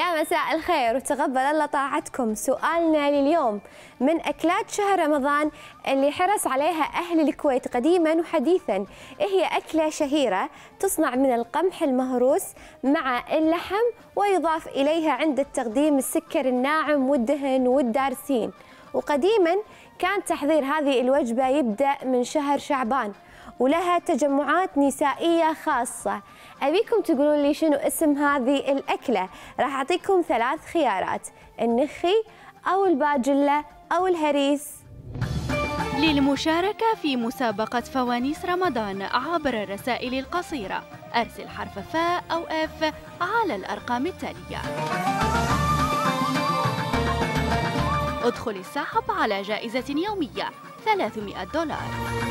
يا مساء الخير وتقبل الله طاعتكم. سؤالنا لليوم: من أكلات شهر رمضان اللي حرص عليها أهل الكويت قديما وحديثا، إيه هي أكلة شهيرة تصنع من القمح المهروس مع اللحم ويضاف إليها عند التقديم السكر الناعم والدهن والدارسين؟ وقديما كان تحضير هذه الوجبة يبدأ من شهر شعبان ولها تجمعات نسائية خاصة. أبيكم تقولون لي شنو اسم هذه الأكلة. راح أعطيكم 3 خيارات: النخي أو الباجلة أو الهريس. للمشاركة في مسابقة فوانيس رمضان عبر الرسائل القصيرة أرسل حرف فاء أو اف على الأرقام التالية. ادخل السحب على جائزة يومية $300.